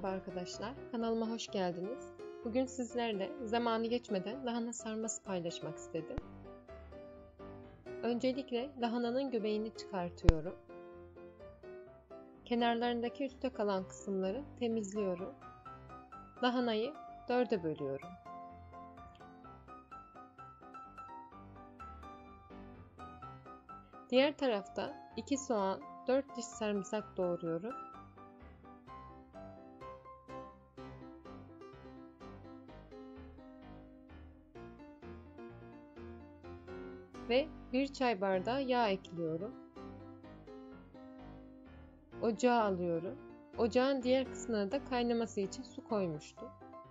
Merhaba arkadaşlar, kanalıma hoş geldiniz. Bugün sizlerle zamanı geçmeden lahana sarması paylaşmak istedim. Öncelikle lahananın göbeğini çıkartıyorum. Kenarlarındaki üstte kalan kısımları temizliyorum. Lahanayı 4'e bölüyorum. Diğer tarafta 2 soğan, 4 diş sarımsak doğruyorum. Ve 1 çay bardağı yağ ekliyorum. Ocağa alıyorum. Ocağın diğer kısmına da kaynaması için su koymuştum.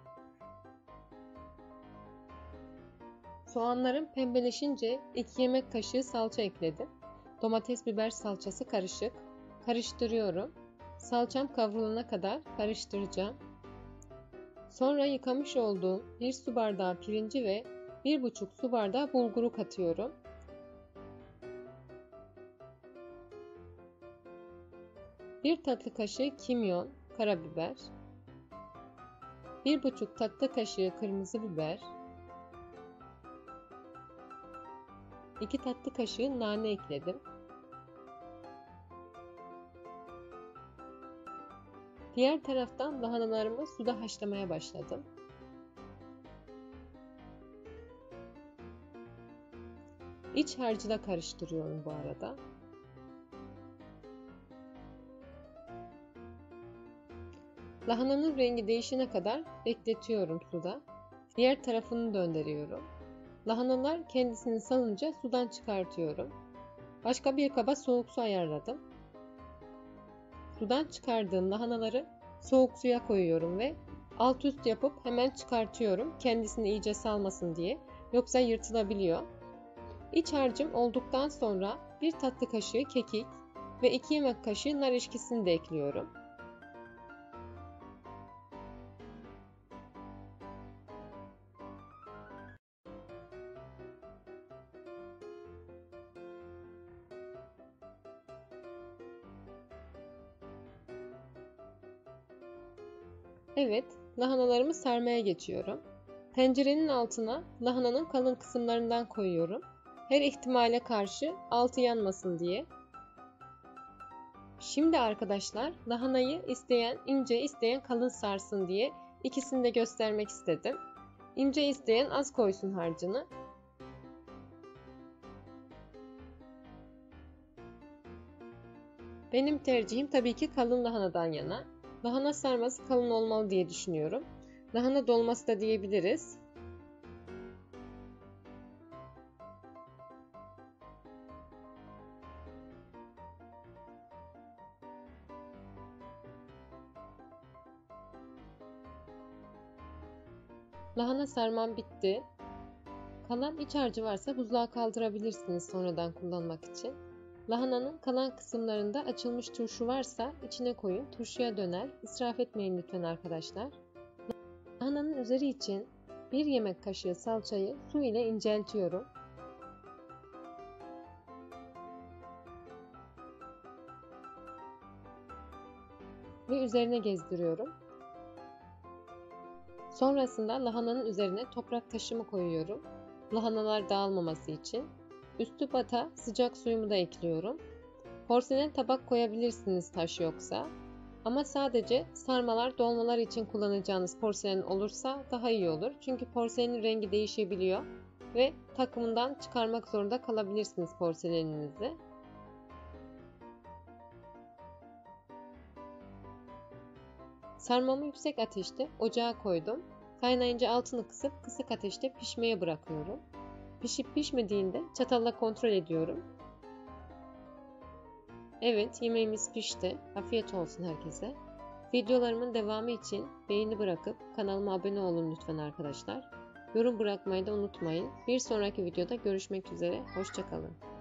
Soğanlarım pembeleşince 2 yemek kaşığı salça ekledim. Domates biber salçası karışık. Karıştırıyorum. Salçam kavrulana kadar karıştıracağım. Sonra yıkamış olduğum 1 su bardağı pirinci ve 1,5 su bardağı bulguru katıyorum. Bir tatlı kaşığı kimyon, karabiber, 1,5 tatlı kaşığı kırmızı biber, 2 tatlı kaşığı nane ekledim. Diğer taraftan lahanalarımı suda haşlamaya başladım. İç harcıyla karıştırıyorum bu arada. Lahananın rengi değişene kadar bekletiyorum suda. Diğer tarafını döndürüyorum. Lahanalar kendisini salınca sudan çıkartıyorum. Başka bir kaba soğuk su ayarladım. Sudan çıkardığım lahanaları soğuk suya koyuyorum ve alt üst yapıp hemen çıkartıyorum. Kendisini iyice salmasın diye. Yoksa yırtılabiliyor. İç harcım olduktan sonra 1 tatlı kaşığı kekik ve 2 yemek kaşığı nar eşkisini de ekliyorum. Evet, lahanalarımı sarmaya geçiyorum. Tencerenin altına lahananın kalın kısımlarından koyuyorum. Her ihtimale karşı altı yanmasın diye. Şimdi arkadaşlar lahanayı isteyen ince isteyen kalın sarsın diye ikisini de göstermek istedim. İnce isteyen az koysun harcını. Benim tercihim tabii ki kalın lahanadan yana. Lahana sarması kalın olmalı diye düşünüyorum. Lahana dolması da diyebiliriz. Lahana sarmam bitti. Kalan iç harcı varsa buzluğa kaldırabilirsiniz sonradan kullanmak için. Lahananın kalan kısımlarında açılmış turşu varsa içine koyun. Turşuya döner. İsraf etmeyin lütfen arkadaşlar. Lahananın üzeri için 1 yemek kaşığı salçayı su ile inceltiyorum. Ve üzerine gezdiriyorum. Sonrasında lahananın üzerine toprak taşımı koyuyorum. Lahanalar dağılmaması için. Üstü bata sıcak suyumu da ekliyorum. Porselen tabak koyabilirsiniz taş yoksa. Ama sadece sarmalar, dolmalar için kullanacağınız porselen olursa daha iyi olur. Çünkü porselenin rengi değişebiliyor ve takımından çıkarmak zorunda kalabilirsiniz porseleninizi. Sarmamı yüksek ateşte ocağa koydum. Kaynayınca altını kısıp kısık ateşte pişmeye bırakıyorum. Pişip pişmediğinde çatalla kontrol ediyorum. Evet, yemeğimiz pişti. Afiyet olsun herkese. Videolarımın devamı için beğeni bırakıp kanalıma abone olun lütfen arkadaşlar. Yorum bırakmayı da unutmayın. Bir sonraki videoda görüşmek üzere. Hoşça kalın.